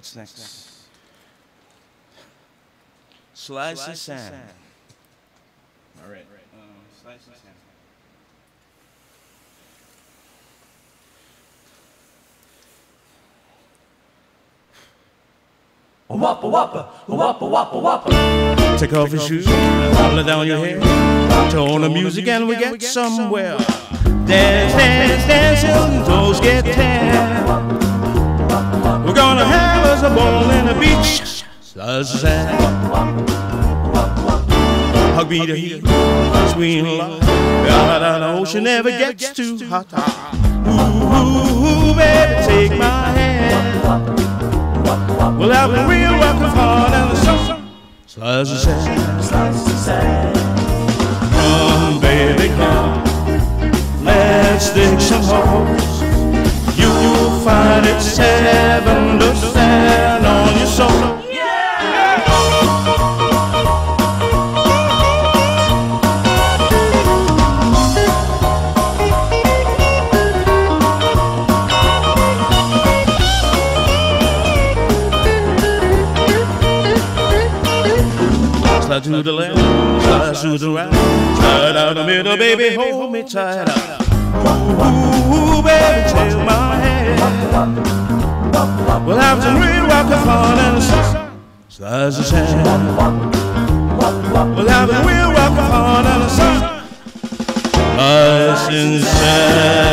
What's next? Slice of sand. All right. Slice of sand. Whoppa whoppa, whoppa whoppa whoppa. Take off your shoes, roll it down your hair. Turn on the music and we get somewhere. Dance, dance, dance till your toes get tan. We're gonna have us a ball in the beach. Slice of sand. Hug me to heat, sweet and love. Out on the ocean never gets too hot. Ooh, baby, take my hand. We'll have a real rock of heart and the sun. Slice of sand, Slice of sand. come, baby, come. Let's dig some holes. You'll find it's heaven to stand on your soul. Slide to the left, slide to the right, slide out the middle, baby, hold me tight. Ooh, baby, take my hand. We'll have some real rock and fun and the sun. Slice of sand. We'll have a real rock and fun and the sun. Slice and sand.